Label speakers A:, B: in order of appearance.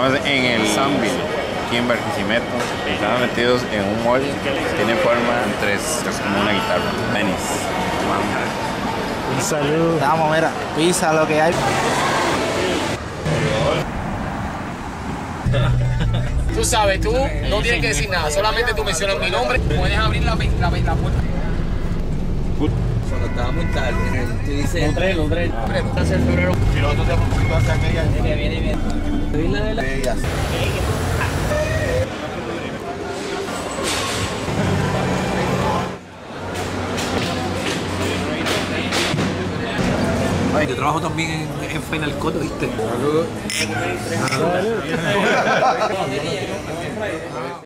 A: Estamos en el Sunville, aquí en Barquisimeto. Estamos metidos en un mall que tiene forma en tres, es como una guitarra. Venice.
B: Un saludo.
C: Vamos, mira, pizza lo que hay.
D: Tú sabes, tú no tienes que decir nada, solamente tú mencionas mi nombre, puedes abrir la puerta.
C: Cuando estaba muy tarde, tú dices...
D: Los tres.
C: Hace el febrero. Si lo otro te apunto hacia aquella... Viene bien. Ellas.
E: Yo trabajo también en Final Cut, ¿viste?